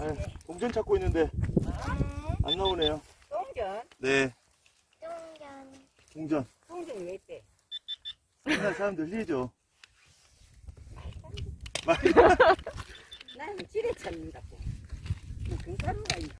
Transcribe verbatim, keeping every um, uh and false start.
네, 동전 찾고 있는데 안 나오네요. 동전? 네, 동전. 동전. 동전이 왜 있대? 옛날 사람들 리죠. 나는 지뢰 찾는다고. 뭐 금가루가 있나?